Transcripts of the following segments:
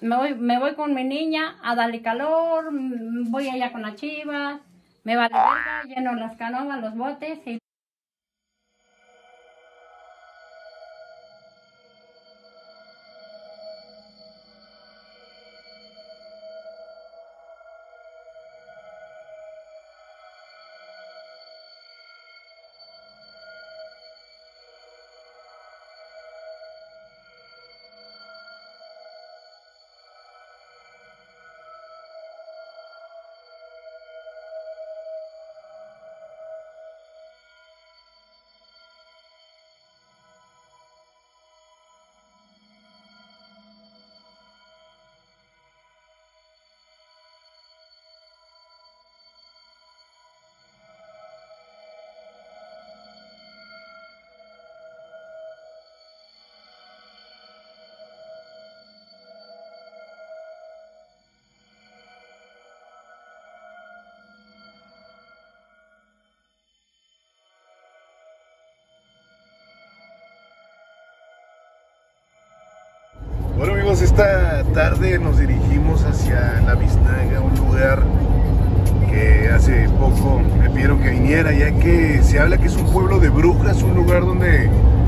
me voy con mi niña a darle calor, voy allá con las chivas, me vale verga, lleno las canoas, los botes y... Bueno amigos, esta tarde nos dirigimos hacia La Biznaga, un lugar que hace poco me pidieron que viniera, ya que se habla que es un pueblo de brujas, un lugar donde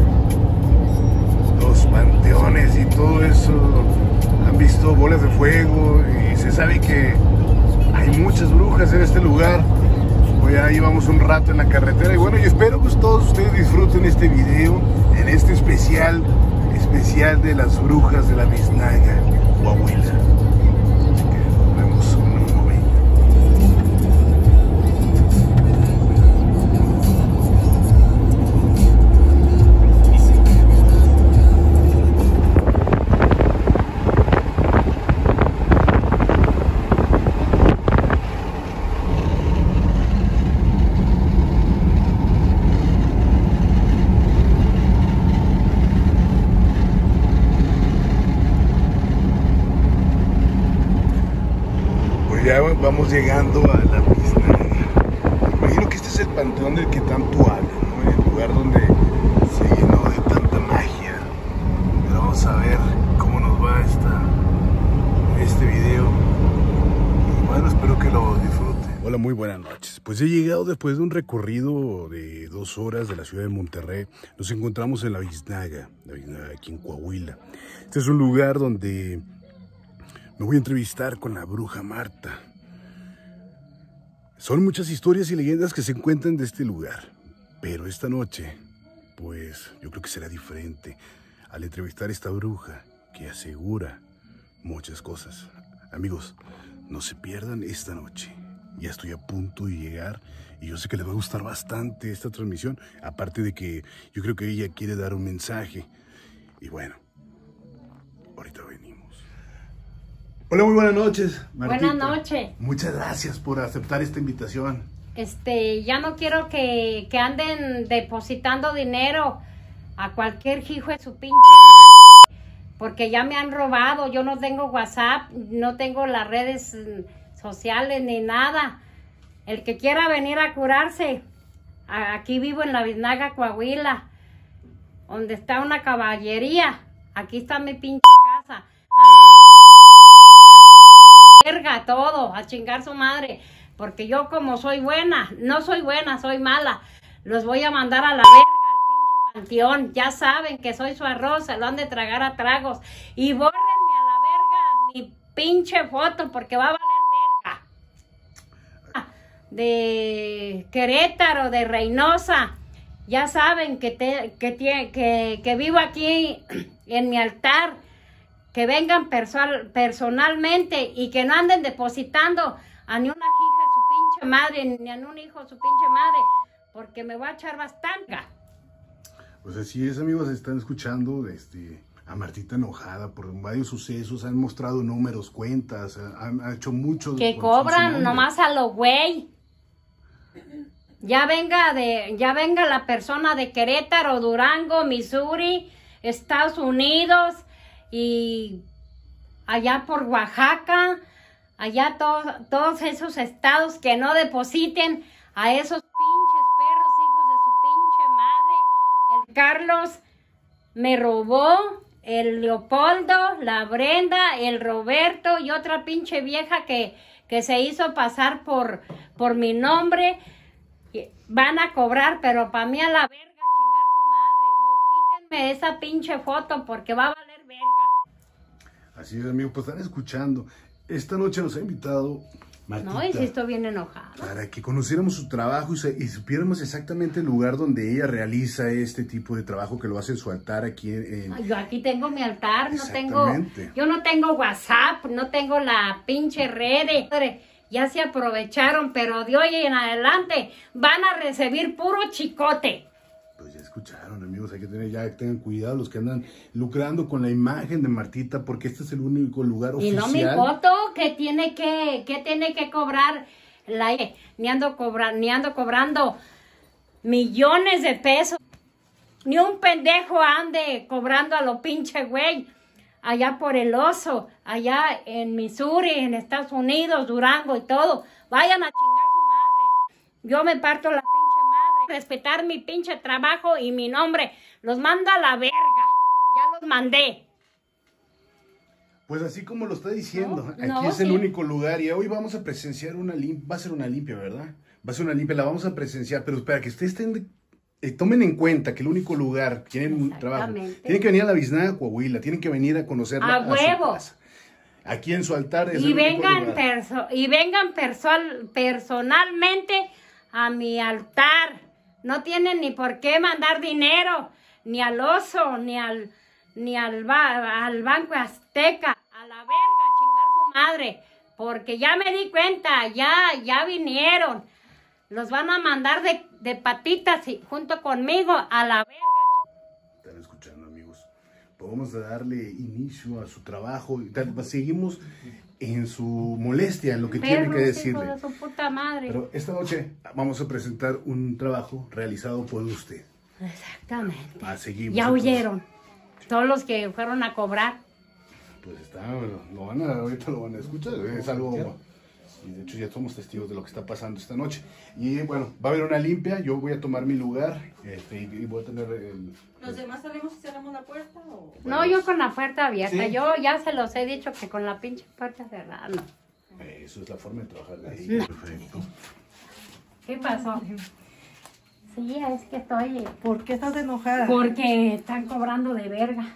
los panteones y todo eso han visto bolas de fuego y se sabe que hay muchas brujas en este lugar. Pues ya llevamos un rato en la carretera y bueno, yo espero que todos ustedes disfruten este video en este especial de las brujas de La Biznaga, Coahuila. Así que nos vemos en un momento. Ya vamos llegando a La Biznaga. Imagino que este es el panteón del que tanto hablan, ¿no? El lugar donde se llenó de tanta magia. Pero vamos a ver cómo nos va este video. Y bueno, espero que lo disfruten. Hola, muy buenas noches. Pues he llegado después de un recorrido de 2 horas de la ciudad de Monterrey. Nos encontramos en La Biznaga aquí en Coahuila. Este es un lugar donde me voy a entrevistar con la bruja Marta. Son muchas historias y leyendas que se encuentran de este lugar, pero esta noche, pues yo creo que será diferente al entrevistar a esta bruja que asegura muchas cosas. Amigos, no se pierdan esta noche. Ya estoy a punto de llegar y yo sé que les va a gustar bastante esta transmisión, aparte de que yo creo que ella quiere dar un mensaje. Y bueno, ahorita venimos. Hola, muy buenas noches, Martita. Buenas noches. Muchas gracias por aceptar esta invitación. Ya no quiero que anden depositando dinero a cualquier hijo de su pinche porque ya me han robado. Yo no tengo WhatsApp, no tengo las redes sociales ni nada. El que quiera venir a curarse, aquí vivo en La Biznaga, Coahuila, donde está una caballería. Aquí está mi pinche casa. Verga, todo, a chingar su madre, porque yo como soy buena, no soy buena, soy mala, los voy a mandar a la verga al pinche panteón. Ya saben que soy su arroz, se lo han de tragar a tragos, y bórrenme a la verga mi pinche foto, porque va a valer verga. De Querétaro, de Reynosa, ya saben que vivo aquí en mi altar. Que vengan personalmente y que no anden depositando a ni una hija de su pinche madre, ni a un hijo de su pinche madre, porque me va a echar bastante. Pues así es, amigos, están escuchando a Martita enojada por varios sucesos, han mostrado números, cuentas, han hecho muchos. Que cobran nomás a lo güey. Ya venga la persona de Querétaro, Durango, Missouri, Estados Unidos, y allá por Oaxaca, allá todos esos estados, que no depositen a esos pinches perros, hijos de su pinche madre. El Carlos me robó el Leopoldo, la Brenda, el Roberto y otra pinche vieja que se hizo pasar por mi nombre. Van a cobrar, pero para mí a la verga, chingar su madre. Quítenme esa pinche foto porque va a valer verga. Así es, amigo, pues están escuchando. Esta noche nos ha invitado Martita. No, y si estoy bien enojada. Para que conociéramos su trabajo y supiéramos exactamente el lugar donde ella realiza este tipo de trabajo, que lo hace en su altar aquí en... Yo aquí tengo mi altar, yo no tengo WhatsApp, no tengo la pinche red. Ya se aprovecharon, pero de hoy en adelante van a recibir puro chicote. Pues ya escucharon, amigos, hay que tengan cuidado los que andan lucrando con la imagen de Martita, porque este es el único lugar oficial. Y no mi foto, que tiene que cobrar, ni ando cobrando millones de pesos. Ni un pendejo ande cobrando a lo pinche güey. Allá por el Oso, allá en Missouri, en Estados Unidos, Durango y todo. Vayan a chingar su madre. Yo me parto la pinche madre. Respetar mi pinche trabajo y mi nombre. Los mando a la verga. Ya los mandé. Pues así como lo está diciendo, No, aquí es sí. el único lugar y hoy vamos a presenciar una limpia, va a ser una limpia, ¿verdad? Va a ser una limpia, la vamos a presenciar, pero para que ustedes tomen en cuenta que el único lugar, tienen un trabajo, tienen que venir a la Biznaga, Coahuila, tienen que venir a conocerla A huevo. su casa. Aquí en su altar es Y el único lugar. vengan personalmente a mi altar. No tienen ni por qué mandar dinero, ni al Oso, ni al Banco Azteca. A la verga, chingar su madre. Porque ya me di cuenta, ya vinieron. Los van a mandar de patitas junto conmigo a la verga. Están escuchando, amigos. Pues vamos a darle inicio a su trabajo. Seguimos en su molestia, en lo que tiene que decirle. Hijo de su puta madre. Pero esta noche vamos a presentar un trabajo realizado por usted. Exactamente. Seguimos. Ya entonces. huyeron. Todos los que fueron a cobrar. Pues ahorita lo van a escuchar. Es algo... Y de hecho ya somos testigos de lo que está pasando esta noche. Y bueno, va a haber una limpia, yo voy a tomar mi lugar y voy a tener el... ¿Los demás salimos y cerramos la puerta? O... No, yo con la puerta abierta. ¿Sí? Yo ya se los he dicho que con la pinche puerta cerrada, no. Eso es la forma de trabajar de ahí. No. Perfecto. ¿Qué pasó? Sí, es que estoy... ¿Por qué estás enojada? Porque están cobrando de verga.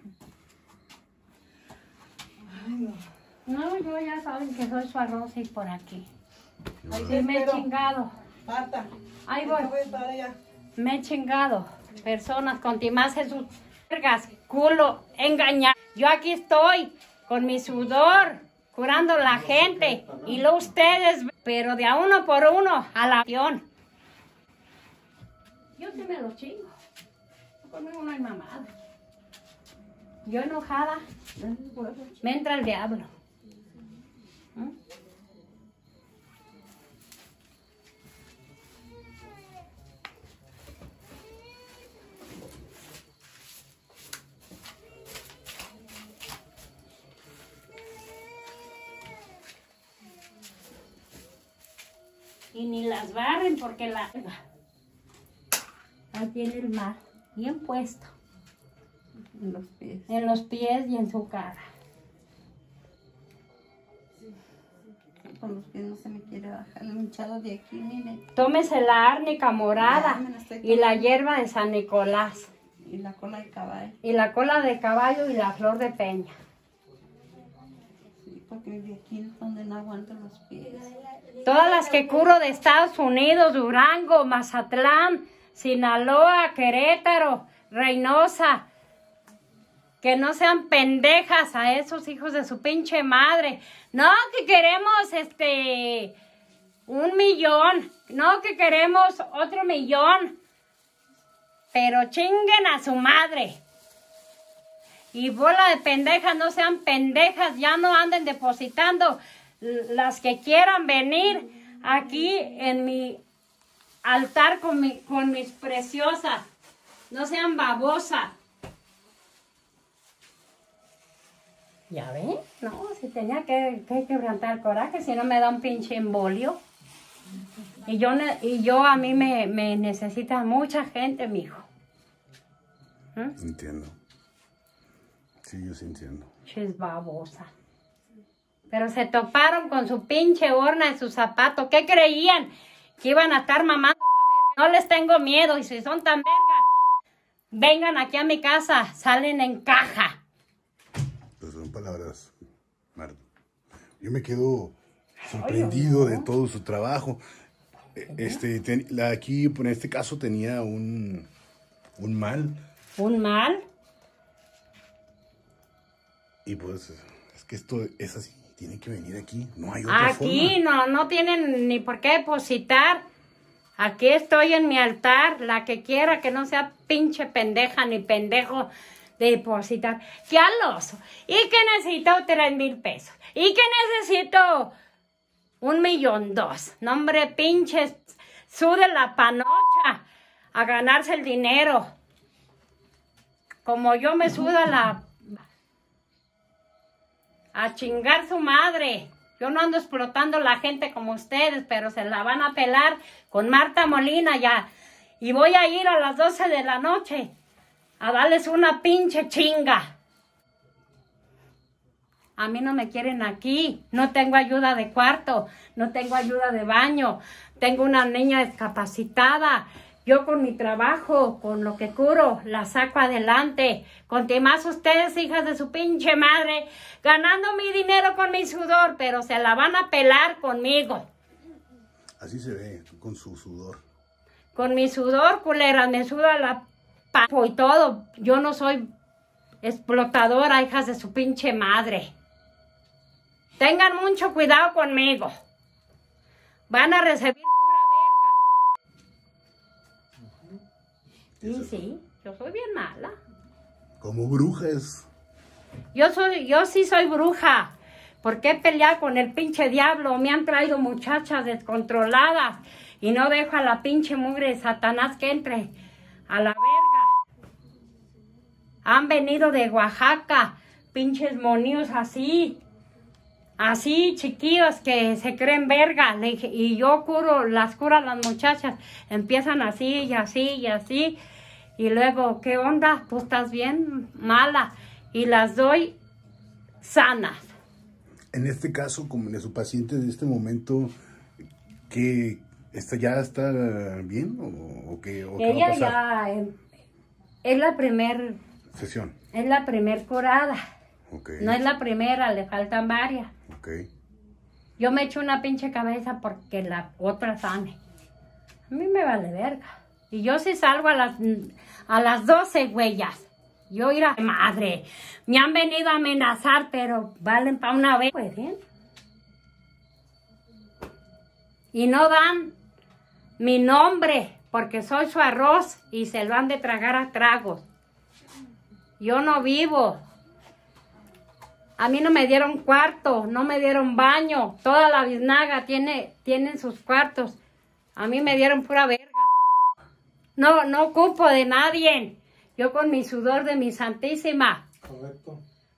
Ay, no. No, yo ya saben que soy su arroz y por aquí. Ay, Sí, me he espero. chingado. Marta. Ahí yo voy. te voy a estar allá. Me he chingado. Personas con timaces sus vergas, culo, engañar. Yo aquí estoy con mi sudor, curando la gente. Y lo ustedes, pero de a uno por uno, a la acción. Yo sí me lo chingo. Conmigo no hay mamada. Yo enojada, me entra el diablo. ¿Mm? Y ni las barren porque ahí tiene el mar bien puesto En los pies. en los pies y en su cara. Con los pies no se me quiere bajar el hinchado de aquí, miren. Tómese la árnica morada Ya, me la estoy y la tomando. hierba de San Nicolás Y la cola de caballo. y la cola de caballo y la flor de peña. Sí, porque de aquí es donde no aguanto los pies. Todas las que curo de Estados Unidos, Durango, Mazatlán, Sinaloa, Querétaro, Reynosa. Que no sean pendejas a esos hijos de su pinche madre. No, que queremos 1 millón. No, que queremos otro millón. Pero chinguen a su madre. Y bola de pendejas, no sean pendejas. Ya no anden depositando. Las que quieran venir aquí en mi altar con mis preciosas. No sean babosas. ¿Ya ven? No, si tenía que quebrantar el coraje, si no me da un pinche embolio. Y yo a mí me necesita mucha gente, mijo. ¿Mm? Entiendo. Sí, yo sí entiendo. Chis babosa. Pero se toparon con su pinche horna en su zapato. ¿Qué creían? Que iban a estar mamando. No les tengo miedo. Y si son tan vergas, vengan aquí a mi casa. Salen en caja. Pues son palabras, Marta. Yo me quedo sorprendido de todo su trabajo. Aquí, en este caso, tenía un mal. ¿Un mal? Y pues, es que esto es así. Tiene que venir aquí. No hay otra Aquí forma. no tienen ni por qué depositar. Aquí estoy en mi altar. La que quiera que no sea pinche pendeja ni pendejo de depositar. ¡Qué al oso! ¿Y que necesito 3,000 pesos? ¿Y que necesito 1,200,000? No, hombre, pinches, sude la panocha a ganarse el dinero. Como yo me suda a chingar su madre. Yo no ando explotando la gente como ustedes, pero se la van a pelar con Marta Molina ya. Y voy a ir a las 12 de la noche a darles una pinche chinga. A mí no me quieren aquí. No tengo ayuda de cuarto, no tengo ayuda de baño. Tengo una niña discapacitada. Yo con mi trabajo, con lo que curo, la saco adelante. Con más ustedes, hijas de su pinche madre, ganando mi dinero con mi sudor, pero se la van a pelar conmigo. Así se ve, con su sudor. Con mi sudor, culera, me suda la papo y todo. Yo no soy explotadora, hijas de su pinche madre. Tengan mucho cuidado conmigo. Van a recibir pura verga. Y sí, yo soy bien mala. Como brujas. Yo sí soy bruja. ¿Por qué pelear con el pinche diablo? Me han traído muchachas descontroladas y no dejo a la pinche mugre de Satanás que entre a la verga. Han venido de Oaxaca, pinches moníos así chiquillos que se creen verga. Y yo las curo a las muchachas. Empiezan así y así y así. Y luego, ¿qué onda? ¿Tú estás bien? Mala. Y las doy sanas. En este caso, como en su paciente de este momento, ¿qué ya está bien o qué va a Ella pasar? ya es la primer Sesión. Es la primer curada. Okay. No es la primera, le faltan varias. Okay. Yo me echo una pinche cabeza porque la otra sane. A mí me vale verga. Y yo sí salgo a las 12 huellas. Yo ir a madre. Me han venido a amenazar, pero valen para una vez. ¿Pueden? Y no dan mi nombre, porque soy su arroz y se lo han de tragar a tragos. Yo no vivo. A mí no me dieron cuarto, no me dieron baño. Toda la biznaga tienen sus cuartos. A mí me dieron pura verga. No ocupo de nadie. Yo con mi sudor de mi Santísima. Correcto.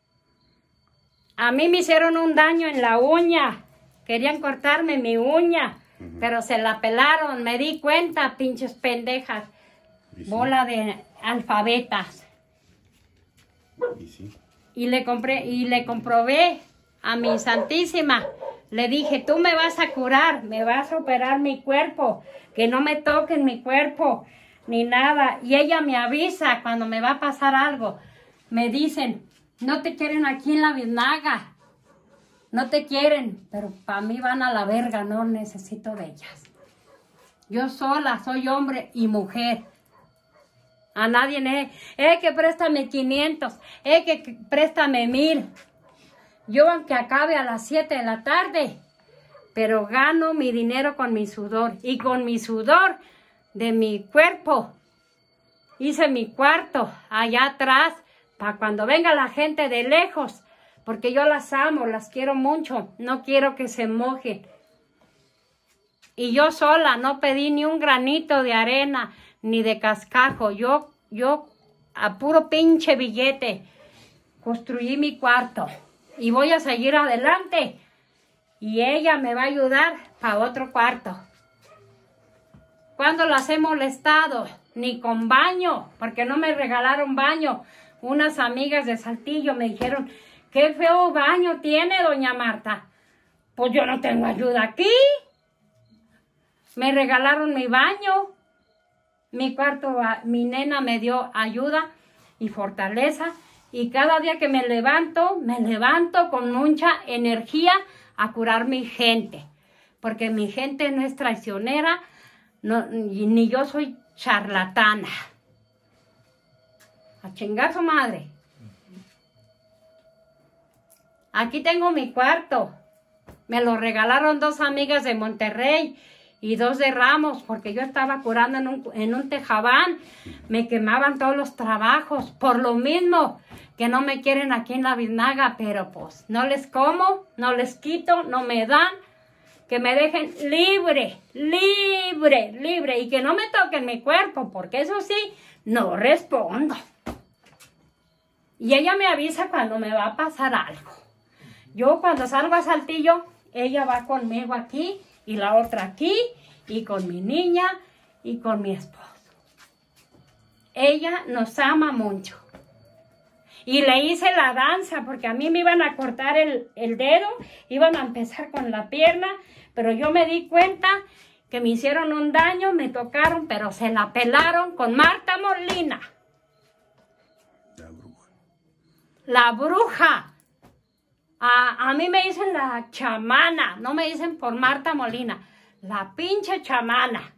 A mí me hicieron un daño en la uña. Querían cortarme mi uña, pero se la pelaron. Me di cuenta, pinches pendejas. ¿Y sí? Bola de alfabetas. ¿Y sí? Y le comprobé a mi Santísima. Le dije, tú me vas a curar, me vas a operar mi cuerpo, que no me toquen mi cuerpo, ni nada. Y ella me avisa cuando me va a pasar algo. Me dicen, no te quieren aquí en la biznaga. No te quieren, pero para mí van a la verga, no necesito de ellas. Yo sola, soy hombre y mujer. A nadie, que préstame 500, que préstame 1000. Yo aunque acabe a las 7 de la tarde, pero gano mi dinero con mi sudor. Y con mi sudor de mi cuerpo, hice mi cuarto allá atrás, para cuando venga la gente de lejos, porque yo las amo, las quiero mucho, no quiero que se mojen. Y yo sola no pedí ni un granito de arena, ni de cascajo. Yo a puro pinche billete construí mi cuarto y voy a seguir adelante y ella me va a ayudar para otro cuarto. ¿Cuándo las he molestado? Ni con baño, porque no me regalaron baño. unas amigas de Saltillo me dijeron, qué feo baño tiene doña Marta. Pues yo no tengo ayuda aquí. Me regalaron mi baño, mi cuarto, mi nena me dio ayuda y fortaleza. Y cada día que me levanto con mucha energía a curar mi gente. Porque mi gente no es traicionera, ni yo soy charlatana. A chingar su madre. Aquí tengo mi cuarto. Me lo regalaron 2 amigas de Monterrey y 2 de Ramos, porque yo estaba curando en un tejabán. Me quemaban todos los trabajos. Por lo mismo que no me quieren aquí en la Biznaga, pero pues no les como, no les quito, no me dan. Que me dejen libre, libre, libre. Y que no me toquen mi cuerpo, porque eso sí, no respondo. Y ella me avisa cuando me va a pasar algo. Yo cuando salgo a Saltillo, ella va conmigo aquí y la otra aquí y con mi niña y con mi esposo. Ella nos ama mucho. Y le hice la danza porque a mí me iban a cortar el dedo, iban a empezar con la pierna, pero yo me di cuenta que me hicieron un daño, me tocaron, pero se la pelaron con Marta Molina. La bruja. La bruja. A mí me dicen la chamana, no me dicen por Marta Molina, la pinche chamana.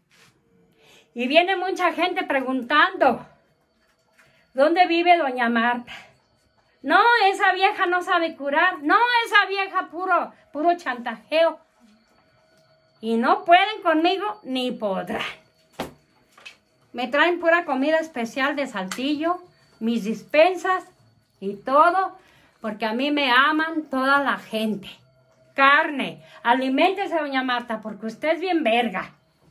Y viene mucha gente preguntando, ¿dónde vive doña Marta? No, esa vieja no sabe curar, no, esa vieja puro chantajeo. Y no pueden conmigo ni podrán. Me traen pura comida especial de Saltillo, mis despensas y todo, porque a mí me aman toda la gente. Carne, aliméntese doña Marta, porque usted es bien verga.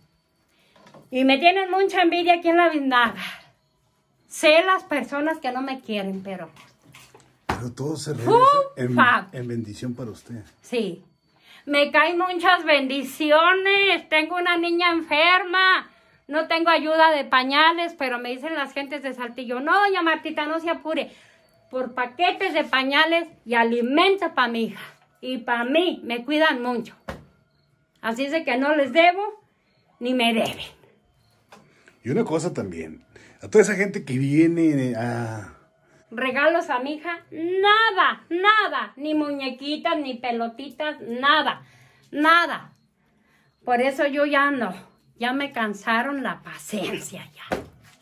Y me tienen mucha envidia aquí en la Biznaga. Sé las personas que no me quieren, pero todo se en bendición para usted. Sí. Me caen muchas bendiciones. Tengo una niña enferma. No tengo ayuda de pañales, pero me dicen las gentes de Saltillo, no, doña Martita, no se apure. Por paquetes de pañales y alimento para mi hija. Y para mí, me cuidan mucho. Así es de que no les debo, ni me deben. Y una cosa también, a toda esa gente que viene a... Regalos a mi hija, nada, nada. Ni muñequitas, ni pelotitas, nada, nada. Por eso yo ya no, ya me cansaron la paciencia ya.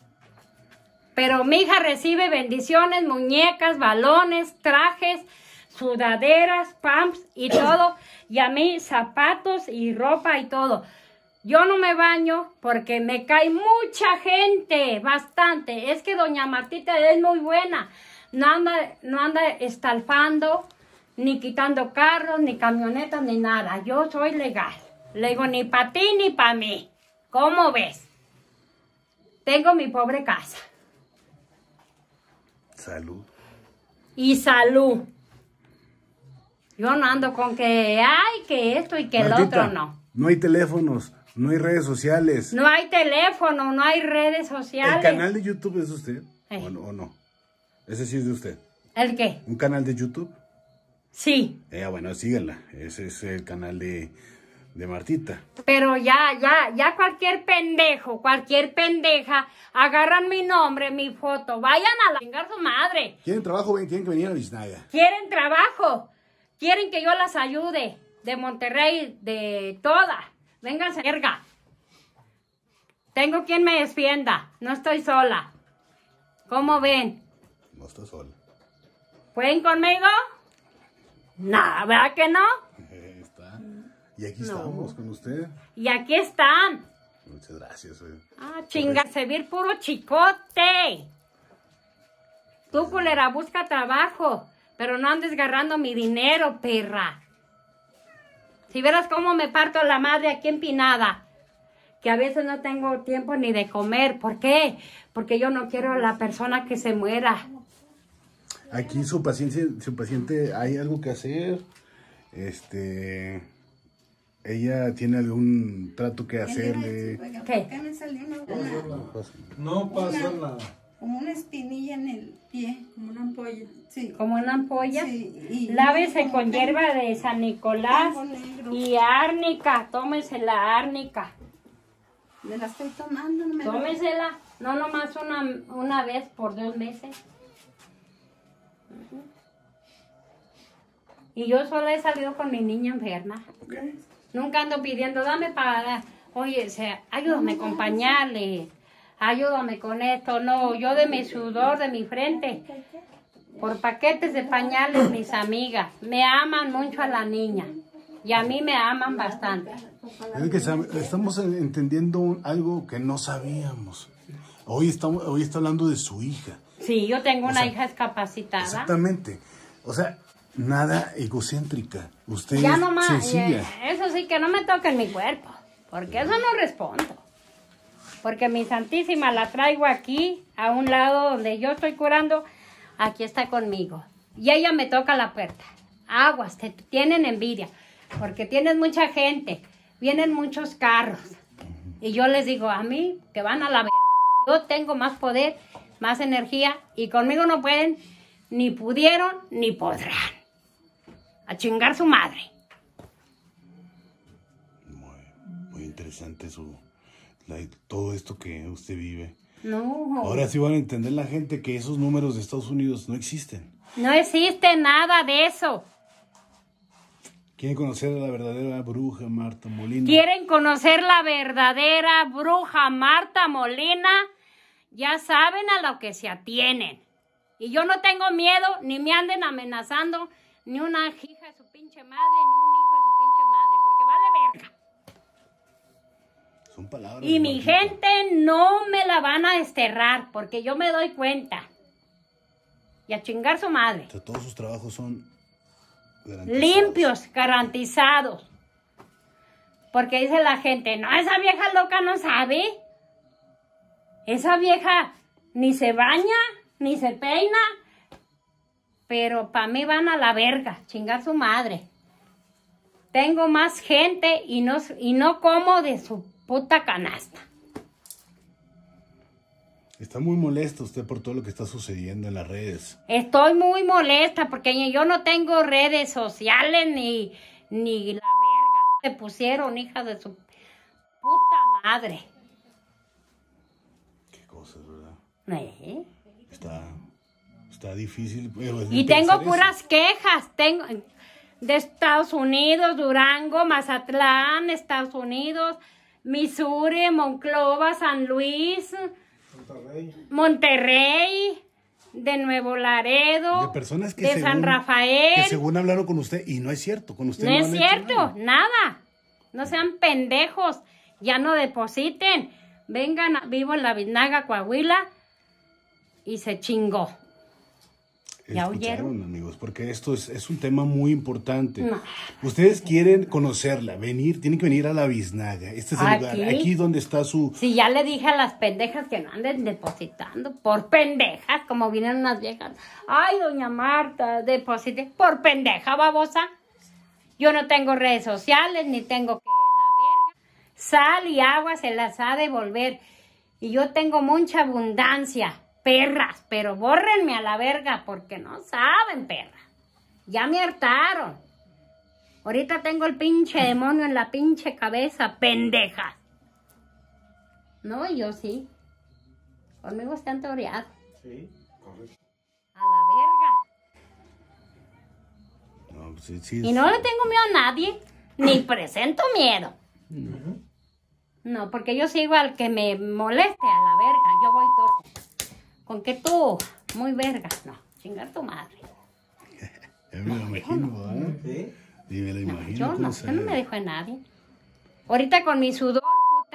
Pero mi hija recibe bendiciones, muñecas, balones, trajes, sudaderas, pumps y todo. Y a mí zapatos y ropa y todo. Yo no me baño porque me cae mucha gente, bastante. Es que doña Martita es muy buena. No anda estalfando, ni quitando carros, ni camionetas, ni nada. Yo soy legal. Le digo, ni para ti ni para mí. ¿Cómo ves? Tengo mi pobre casa. Salud. Y salud. Yo no ando con que hay, que esto y que Martita, el otro no. No hay teléfonos, no hay redes sociales. No hay teléfono, no hay redes sociales. ¿El canal de YouTube es de usted? Sí. ¿O no? Ese sí es de usted. ¿El qué? ¿Un canal de YouTube? Sí. Bueno, síganla. Ese es el canal de Martita. Pero ya cualquier pendejo, cualquier pendeja, agarran mi nombre, mi foto, vayan a la chingar su madre. ¿Quieren trabajo? Tienen que venir a Biznaga. Quieren trabajo, quieren que yo las ayude, de Monterrey, de todas. Vénganse, verga. Tengo quien me defienda, no estoy sola. ¿Cómo ven? No está sola. ¿Pueden conmigo? No, ¿verdad que no? Está. Y aquí estamos con usted. Y aquí están. Muchas gracias. Chinga, servir puro chicote. Tú, culera, busca trabajo, pero no andes agarrando mi dinero, perra. Si vieras cómo me parto la madre aquí empinada, que a veces no tengo tiempo ni de comer. ¿Por qué? Porque yo no quiero a la persona que se muera. Aquí su paciente, hay algo que hacer. Ella tiene algún trato que hacerle. ¿Qué? ¿Qué me salió? No pasa nada. como una espinilla en el pie. Como una ampolla. Sí. Como una ampolla. Sí, y Lávese con hierba de San Nicolás Tengo negro. y árnica. Tómese la árnica. Me la estoy tomando, no me Tómesela. No nomás una vez por 2 meses. Y yo sola he salido con mi niña enferma. Nunca ando pidiendo, dame para... Oye, ayúdame a acompañarle. Ayúdame con esto. No, yo de mi sudor, de mi frente. Por paquetes de pañales, mis amigas. Me aman mucho a la niña. Y a mí me aman bastante. Es que estamos entendiendo algo que no sabíamos. Hoy está hablando de su hija. Sí, yo tengo una hija discapacitada. Exactamente. O sea, nada egocéntrica. Usted Ya es nomás, sencilla. eso sí, que no me toquen mi cuerpo, porque eso no respondo. Porque mi Santísima la traigo aquí, a un lado donde yo estoy curando, aquí está conmigo. Y ella me toca la puerta. Aguas, te tienen envidia, porque tienes mucha gente, vienen muchos carros. Y yo les digo, a mí, que van a la verga. Yo tengo más poder, más energía, y conmigo no pueden, ni pudieron, ni podrán. A chingar su madre. Muy interesante todo esto que usted vive. No. Ahora sí van a entender la gente que esos números de Estados Unidos no existen. No existe nada de eso. ¿Quieren conocer a la verdadera bruja Marta Molina? ¿Quieren conocer la verdadera bruja Marta Molina? Ya saben a lo que se atienen. Y yo no tengo miedo, ni me anden amenazando, ni una hija de su pinche madre, ni un hijo de su pinche madre, porque vale verga. Son palabras. Y mi gente no me la van a desterrar, porque yo me doy cuenta. Y a chingar su madre. O sea, todos sus trabajos son garantizados. Limpios, garantizados. Porque dice la gente, no, esa vieja loca no sabe. Esa vieja ni se baña, ni se peina. Pero para mí van a la verga, chingar su madre. Tengo más gente y no como de su puta canasta. Está muy molesta usted por todo lo que está sucediendo en las redes. Estoy muy molesta porque yo no tengo redes sociales ni la verga. Se pusieron, hija de su puta madre. Qué cosas, ¿verdad? ¿Eh? Está difícil. Y tengo puras quejas. Tengo de Estados Unidos, Durango, Mazatlán, Estados Unidos, Missouri, Monclova, San Luis, Monterrey, de Nuevo Laredo, de personas que de San Rafael. Que según hablaron con usted y no es cierto. Con usted No es han hecho cierto, nada. No sean pendejos. Ya no depositen. Vengan, vivo en la Biznaga, Coahuila. Y se chingó. ¿Ya Escucharon, oyeron? amigos, porque esto es un tema muy importante. No. Ustedes quieren conocerla, tienen que venir a la Biznaga. Este es el lugar, aquí donde está su... Sí, ya le dije a las pendejas que no anden depositando. Por pendejas, como vienen unas viejas. Ay, doña Marta, deposite. Por pendeja, babosa. Yo no tengo redes sociales, ni tengo que la verga. Sal y agua se las ha de devolver. Y yo tengo mucha abundancia. Perras, pero bórrenme a la verga porque no saben, perra. Ya me hartaron. Ahorita tengo el pinche demonio en la pinche cabeza, pendejas. No, yo sí. Conmigo están toreados. Sí, correcto. A la verga. No, pues sí, Y no le tengo miedo a nadie, ni presento miedo. No, porque yo sigo al que me moleste a la verga. Yo voy todo. ¿Con qué tú? Muy verga. No, chingar tu madre. Ya me lo imagino, ¿eh? ¿Sí? Y me lo No, imagino. yo cómo no, yo sale. no me dejo de nadie. Ahorita con mi sudor,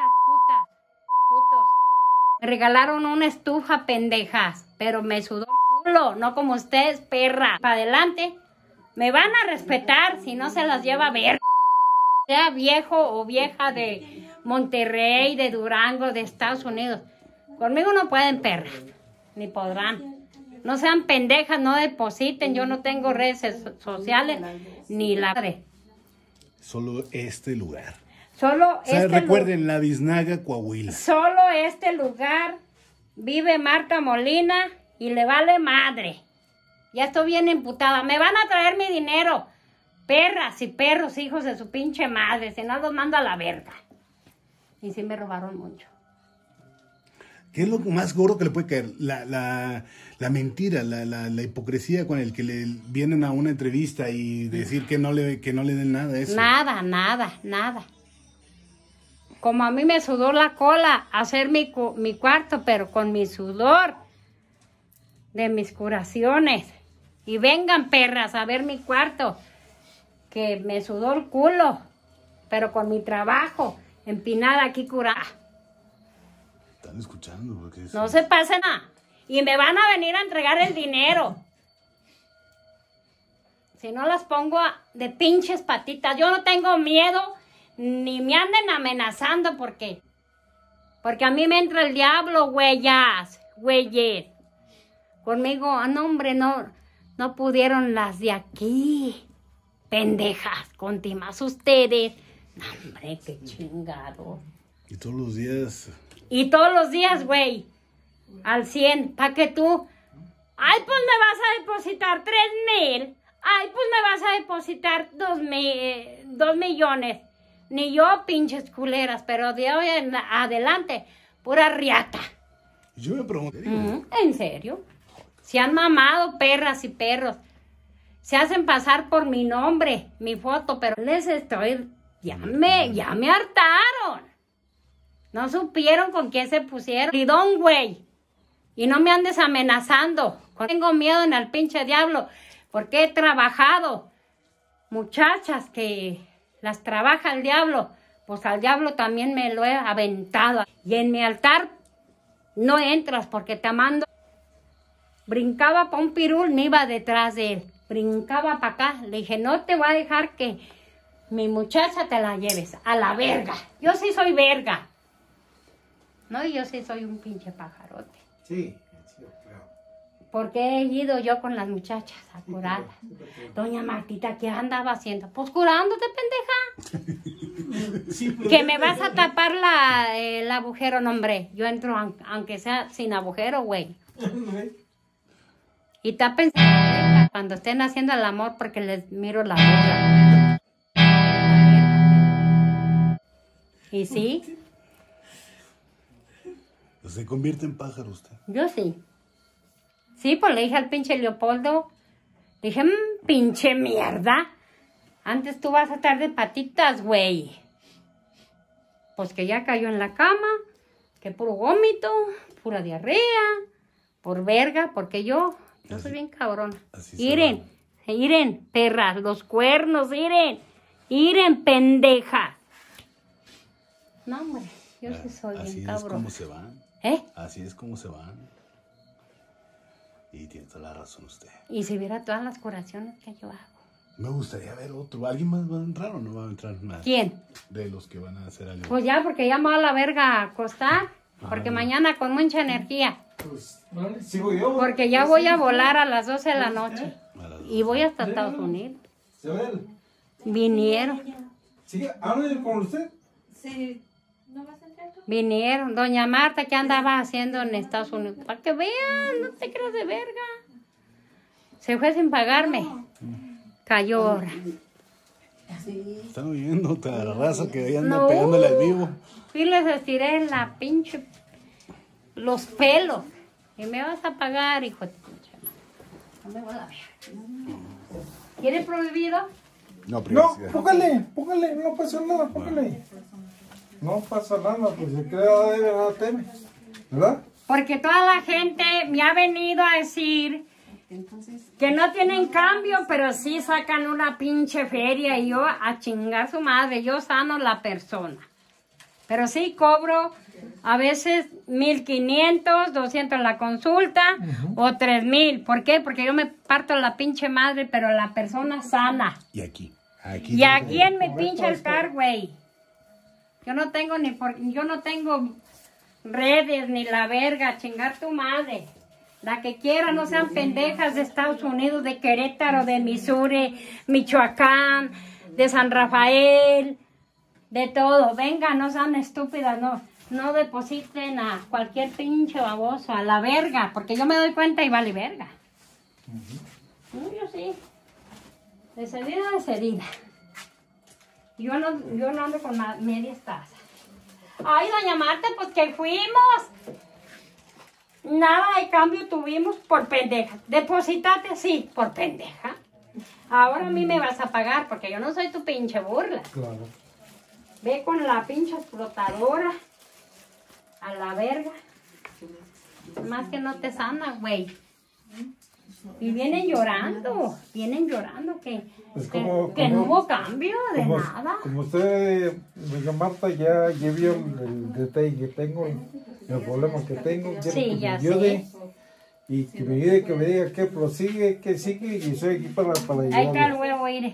putos. Me regalaron una estufa, pendejas, pero me sudó el culo, no como ustedes, perra. Para adelante, me van a respetar si no se las lleva a ver. Sea viejo o vieja de Monterrey, de Durango, de Estados Unidos. Conmigo no pueden, perras, ni podrán. No sean pendejas, no depositen. Yo no tengo redes sociales, ni la madre. Solo este lugar. Solo O sea, recuerden, la Biznaga, Coahuila. Solo este lugar vive Marta Molina y le vale madre. Ya estoy bien emputada. Me van a traer mi dinero. Perras y perros, hijos de su pinche madre. Si no los mando a la verga. Y sí me robaron mucho. ¿Qué es lo más gordo que le puede caer? La mentira, la hipocresía con el que le vienen a una entrevista y decir que no le den nada. Eso. Nada. Como a mí me sudó la cola hacer mi cuarto, pero con mi sudor de mis curaciones. Y vengan, perras, a ver mi cuarto, que me sudó el culo, pero con mi trabajo, empinada aquí curada. Están escuchando. Porque no se pasen nada. Y me van a venir a entregar el dinero. Si no las pongo de pinches patitas. Yo no tengo miedo, ni me anden amenazando porque a mí me entra el diablo, güeyes. Conmigo, no hombre, no pudieron las de aquí. Pendejas, contimas ustedes. No, hombre, qué chingado. Y todos los días... Y todos los días, güey, al 100, ¿pa' que tú? Ay, pues me vas a depositar 3,000. Ay, pues me vas a depositar 2 millones. Ni yo, pinches culeras, pero de hoy en adelante, pura riata. Yo me pregunté. ¿En serio? Se han mamado perras y perros. Se hacen pasar por mi nombre, mi foto, pero les estoy... Ya me hartaron. No supieron con quién se pusieron. Lidón, güey. Y no me andes amenazando. Tengo miedo en el pinche diablo. Porque he trabajado. Muchachas que las trabaja el diablo. Pues al diablo también me lo he aventado. Y en mi altar no entras porque te mando. Brincaba para un pirul, me iba detrás de él. Brincaba para acá. Le dije, no te voy a dejar que mi muchacha te la lleves a la verga. Yo sí soy verga. No, yo sí soy un pinche pajarote. Sí, claro. Porque he ido yo con las muchachas a curarlas. Doña Martita, ¿qué andaba haciendo? Pues curándote, pendeja. Sí, Que me vas a tapar el agujero, no, hombre. Yo entro aunque sea sin agujero, güey. Y tápense cuando estén haciendo el amor porque les miro la boca. ¿Y sí? ¿Se convierte en pájaro usted? Yo sí. Sí, pues le dije al pinche Leopoldo, dije, pinche mierda, antes tú vas a estar de patitas, güey. Pues que ya cayó en la cama, que puro vómito, pura diarrea, por verga, porque yo soy bien cabrona. Iren, perras, los cuernos, iren, pendeja. No, hombre, yo sí soy bien cabrona. Así es como se van. Así es como se van. Y tiene toda la razón usted. Y si viera todas las curaciones que yo hago. Me gustaría ver otro. ¿Alguien más va a entrar o no va a entrar más? ¿Quién? De los que van a hacer algo. Pues ya, porque ya me va a la verga a acostar. Porque mañana con mucha energía. Pues, vale, sigo yo. Porque ya voy a volar a las 12 de la noche. Y voy hasta Estados Unidos. Isabel. Vinieron. ¿Sí? ¿Hablan con usted? Sí. ¿No vas a entrar tú? Vinieron. Doña Marta, ¿qué andaba haciendo en Estados Unidos? Para que vean, no te creas de verga. Se fue sin pagarme. Cayó ahora. Sí. Están oyendo toda la raza que ahí anda pegándole al vivo. Y les estiré la pinche... los pelos. Y me vas a pagar, hijo de pinche. No me voy a ver. ¿Quiere prohibido? No, No, privacidad. póngale, no pasa nada, póngale. No pasa nada, pues se crea de verdad teme, ¿verdad? Porque toda la gente me ha venido a decir que no tienen cambio, pero sí sacan una pinche feria y yo a chingar su madre, yo sano la persona. Pero sí cobro a veces 1,500, 200 la consulta o 3,000. ¿Por qué? Porque yo me parto la pinche madre, pero la persona sana. Y aquí. Y aquí en mi pinche altar, güey. Yo no tengo redes ni la verga, chingar tu madre. La que quiera, no sean pendejas de Estados Unidos, de Querétaro, de Missouri, Michoacán, de San Rafael, de todo. Venga, no sean estúpidas, no. no depositen a cualquier pinche baboso, a la verga, porque yo me doy cuenta y vale verga. No, yo sí. Decidida. Yo no ando con medias tazas. Ay, doña Marta, pues que fuimos. Nada de cambio tuvimos por pendeja. Depositate, sí, por pendeja. Ahora a mí me vas a pagar porque yo no soy tu pinche burla. Claro. Ve con la pinche explotadora a la verga. Más que no te sana, güey. Y vienen llorando que, Pues que no hubo cambio de nada. Como usted, doña Marta, ya vio el detalle que tengo, el problema que tengo, quiero Sí, que me ya ayude. sé. Y que me ayude, que me diga qué prosigue, qué sigue, y soy aquí para Ahí está el ayudarle. huevo, iré.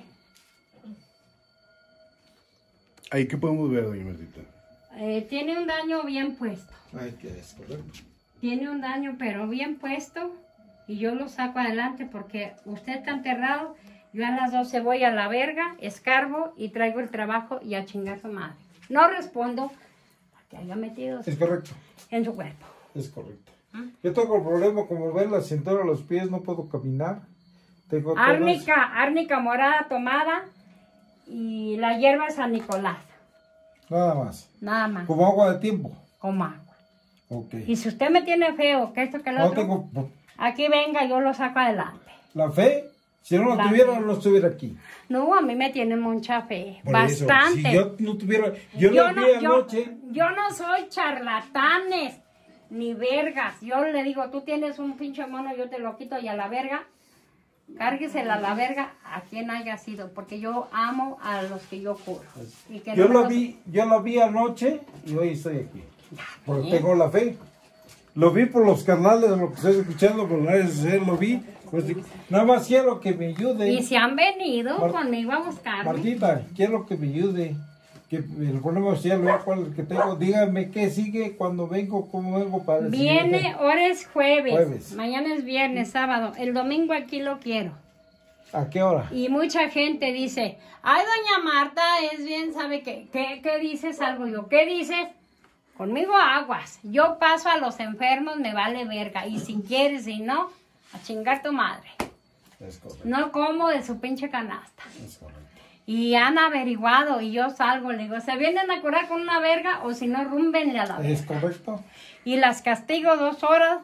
Ahí, ¿qué podemos ver, doña Martita? Tiene un daño bien puesto. Ay, que es correcto. Tiene un daño, pero bien puesto. Y yo lo saco adelante porque usted está enterrado. Yo a las 12 voy a la verga, escarbo y traigo el trabajo y a chingar a su madre. No respondo porque haya metido Es correcto, en su cuerpo. es correcto. Yo tengo el problema, como ven, la cintura, los pies, no puedo caminar. Tengo todas- Árnica morada tomada y la hierba San Nicolás. Nada más. Nada más, Como agua de tiempo. como agua. Ok. Y si usted me tiene feo, que esto que lo No otro, tengo aquí venga, yo lo saco adelante. la fe. Si no la La tuviera, fe. no estuviera aquí. No, a mí me tiene mucha fe, Por bastante. Eso, si yo no tuviera... Yo la vi anoche. yo no soy charlatanes ni vergas. Yo le digo, tú tienes un pinche mono, yo te lo quito y a la verga, cárguesela a la verga a quien haya sido, porque yo amo a los que yo curo. Y que Yo no la vi anoche y hoy estoy aquí. Porque tengo la fe. Lo vi por los canales, lo que estoy escuchando, por las redes sociales, lo vi. Pues, nada más quiero que me ayude. Y se han venido Mar- conmigo a buscarme. Martita, quiero que me ayude. Que el problema social, vea cuál es el que tengo. Dígame qué sigue cuando vengo, cómo vengo para el Viene, siguiente. ahora es jueves. Jueves. Mañana es viernes, sábado. El domingo aquí lo quiero. ¿A qué hora? Y mucha gente dice, ay, doña Marta, es bien, ¿sabe qué? ¿Qué dices? Algo yo, ¿qué dices? Conmigo aguas. Yo paso a los enfermos, me vale verga. Y si quieres, si no, a chingar tu madre. Es correcto. No como de su pinche canasta. Es correcto. Y han averiguado y yo salgo, le digo, ¿se vienen a curar con una verga o si no, rúmbenle a la verga? Es correcto. Y las castigo 2 horas.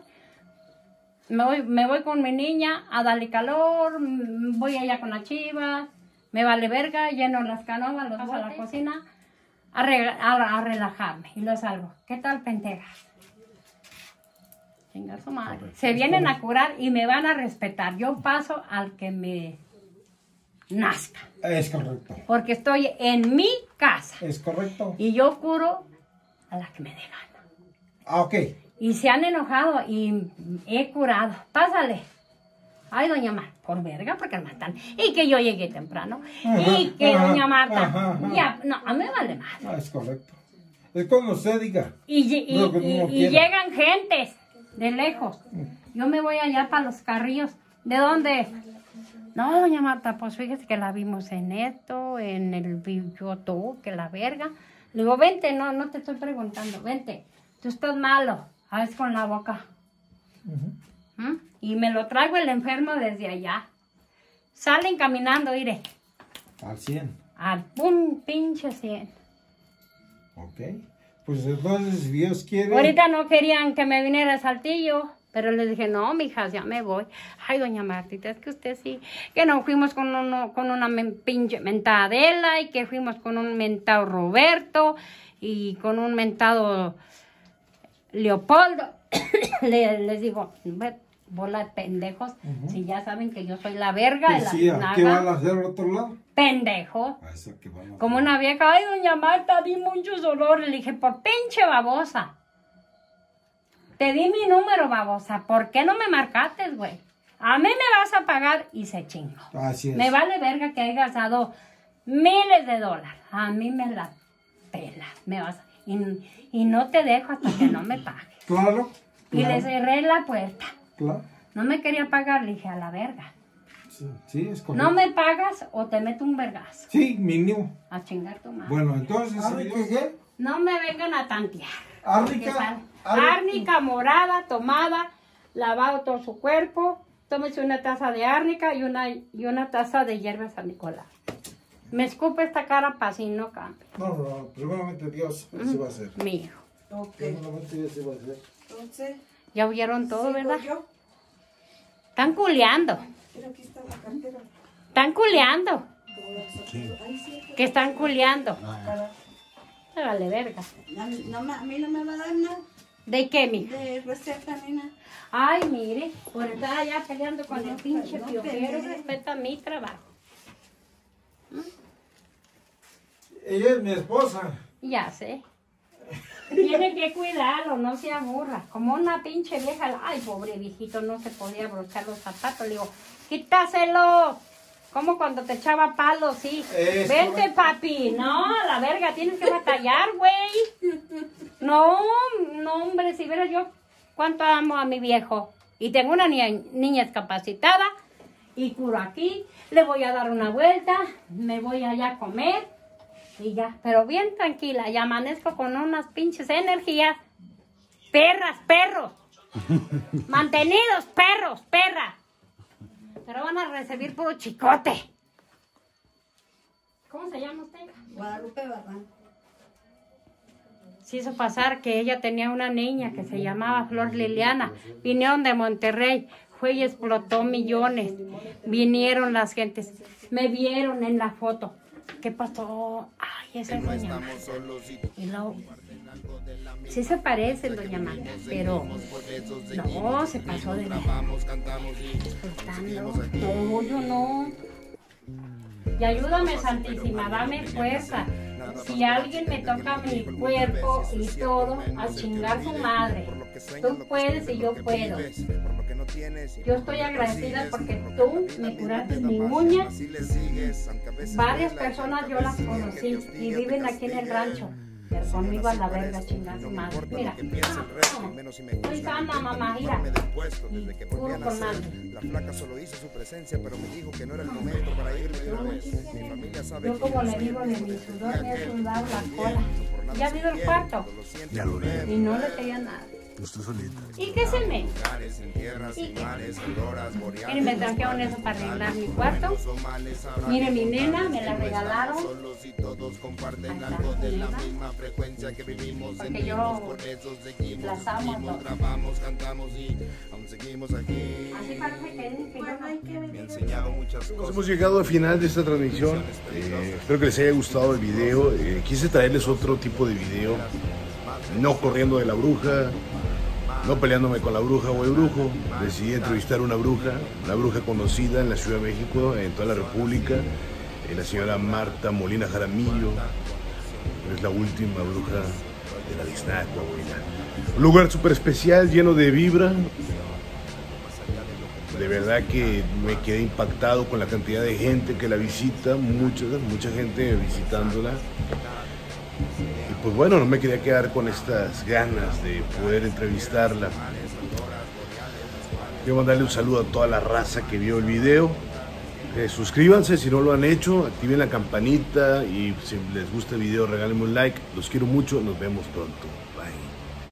Me voy con mi niña a darle calor, voy allá con la chiva, me vale verga, lleno las canoas, los paso a la cocina a relajarme y lo salgo. ¿Qué tal, pentejas? Chinga su madre. Se vienen a curar y me van a respetar. Yo paso al que me nazca, Es correcto. porque estoy en mi casa Es correcto. y yo curo a la que me dé gana. Ah, ok. Y se han enojado y he curado. Pásale. Ay, doña Marta, por verga, porque me matan. Y que yo llegué temprano. Y que doña Marta, ya, no, a mí me vale más. Ah, es correcto. Es cuando usted diga. Y Lo que uno quiera. llegan gentes de lejos. Yo me voy allá para los carrillos. ¿De dónde? No, doña Marta, pues fíjese que la vimos en esto, en el YouTube, que la verga. Le digo, vente, no te estoy preguntando, vente. Tú estás malo. A veces con la boca. ¿Mm? Y me lo traigo el enfermo desde allá. Salen caminando, iré. Al 100. Al pun pinche 100. Ok. Pues entonces, si Dios quiere. Ahorita no querían que me viniera a Saltillo. Pero les dije, no, mijas, ya me voy. Ay, doña Martita, es que usted sí. Que no fuimos con una pinche mentada Adela y que fuimos con un mentado Roberto y con un mentado Leopoldo. Les digo, bola de pendejos, si ya saben que yo soy la verga de Pues la sí, ¿a qué naga. van a hacer al otro lado? Pendejos. A eso que van a Como hacer. una vieja, ay, doña Marta, di muchos dolores. Le dije, por pinche babosa. Te di mi número, babosa. ¿Por qué no me marcaste, güey? A mí me vas a pagar y se chingo. Así es. Me vale verga que hayas dado miles de dólares. A mí me la pela. Me vas a... y no te dejo hasta que no me pagues. Claro. Y le cerré la puerta. Claro. No me quería pagar, le dije, a la verga. Sí, es correcto. No me pagas o te meto un vergazo. Sí, mínimo. A chingar tu madre. Bueno, entonces, si Dios quiere. No me vengan a tantear. Árnica morada, tomada, lavado todo su cuerpo. Tómese una taza de árnica y una taza de hierba San Nicolás. Me escupe esta cara para si no cambia. No, primeramente Dios, así va a ser. Mío. Ok. Primeramente Dios, así va a ser. Entonces, Ya oyeron todo, ¿sigo ¿verdad? yo? Están culeando. Mira, aquí está la cartera. Están culeando. Ay, sí. Que están culeando. Hágale verga. A mí no me va a dar nada ¿De qué, mija? de receta ni nada. Ay, mire, por estar allá peleando con el pinche no piojero, pelee. respeta mi trabajo. Ella es mi esposa. Ya sé. Tiene que cuidarlo, no se aburra. Como una pinche vieja, ay, pobre viejito, no se podía abrochar los zapatos. Le digo, quítaselo. Como cuando te echaba palos, sí. Eso. Vente, papi. No, a la verga, tienes que batallar, güey. No, hombre, si vieras yo cuánto amo a mi viejo. Y tengo una niña discapacitada y curo aquí. Le voy a dar una vuelta, me voy allá a comer y ya. Pero bien tranquila, y amanezco con unas pinches energías. Perras, perros. Mantenidos, perros, perras. Pero van a recibir puro chicote. ¿Cómo se llama usted? Guadalupe Barran. Se hizo pasar que ella tenía una niña que se llamaba Flor Liliana. Vinieron de Monterrey. Fue y explotó millones. Vinieron las gentes. Me vieron en la foto. ¿Qué pasó? Ay, esa es doña Magda. Y luego, sí se parecen, doña Magda, pero no, se pasó de verdad. Explotando. No, yo no. Y ayúdame, Santísima, dame fuerza. Si alguien me toca mi cuerpo y todo, a chingar su madre. Tú puedes y yo puedo. Yo estoy agradecida porque tú me curaste mi uña. Varias personas yo las conocí y viven aquí en el rancho. Pero conmigo a la verga, chingar su madre. Mira, estoy sana, mamá, mira. Y puro con madre. La flaca solo hizo su presencia, pero me dijo que no era el momento para irme de una vez. Mi familia sabe Yo como le digo, de mi sudor me he sudado la cola. Ya ha ido el cuarto Ya lo vi. y no le quería nada. Usted solita. ¿Y qué se me? ¿Y qué? Miren, me trajeron eso para arreglar mi cuarto. Miren, mi nena, me la regalaron. Porque yo las amo a todas. Así parece que yo no hay que venir. Nos hemos llegado al final de esta transmisión. Espero que les haya gustado el video. Quise traerles otro tipo de video. No corriendo de la bruja, no peleándome con la bruja o el brujo. Decidí entrevistar a una bruja conocida en la Ciudad de México, en toda la República, la señora Marta Molina Jaramillo. Es la última bruja de la Ixtla, Coahuila. Un lugar súper especial, lleno de vibra. De verdad que me quedé impactado con la cantidad de gente que la visita, mucha gente visitándola. Y pues bueno, no me quería quedar con estas ganas de poder entrevistarla. Quiero mandarle un saludo a toda la raza que vio el video. Suscríbanse si no lo han hecho, activen la campanita y si les gusta el video regálenme un like. Los quiero mucho, nos vemos pronto.